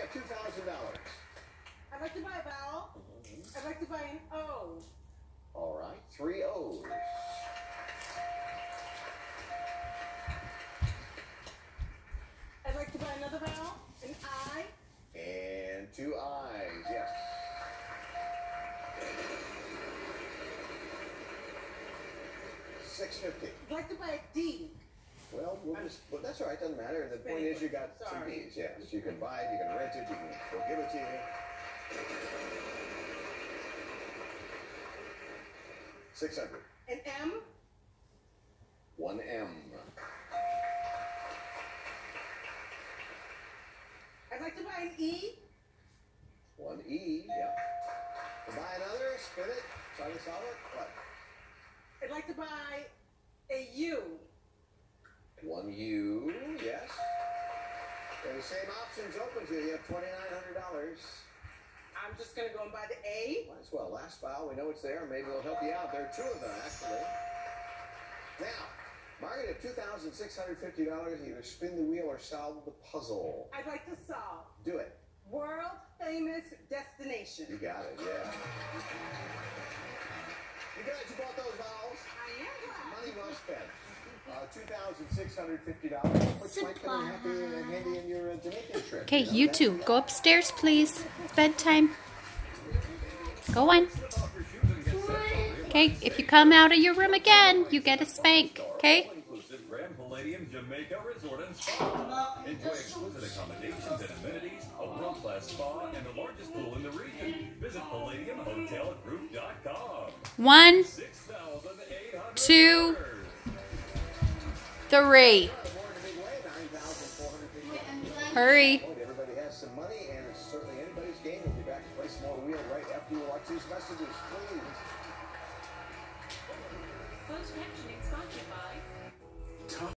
have $2,000. I'd like to buy a vowel. I'd like to buy an O. All right, 3 O's. I'd like to buy another vowel, an I. And 2 I's, yes. $6.50. I'd like to buy a D. Well, that's all right, doesn't matter. The point is you got some D's, yes. You can buy it, you can rent it, you can we'll give it to you. $600. An M. 1 M. I'd like to buy an E. 1 E, yep. To buy another, spin it, try to solve it. What? I'd like to buy a U. 1 U, yes. And the same options open to you. You have $2,900. I'm just going to go and buy the A. Might as well. Last file, we know it's there. Maybe it'll help you out. There are 2 of them, actually. Now, Margaret, if $2,650, either spin the wheel or solve the puzzle. I'd like to solve Do it. world famous destination. You got it, yeah. You guys who bought those vowels? I am glad. Money well spent. $2,650, which might come in handy in your Jamaican trip. Okay, you two, go upstairs, please. It's bedtime. Go on. Okay, if you come out of your room again, you get a spank, okay? Grand Palladium Jamaica Resort and Spa. Enjoy exquisite accommodations and amenities, a world-class spa, and the largest pool in the region. Visit PalladiumHotelGroup.com. 1, 6,800. 2, 3. Hurry. Everybody has some money, and it's certainly anybody's game. We'll be back to play some more wheel right after you watch these messages, please. Closed captioning sponsored by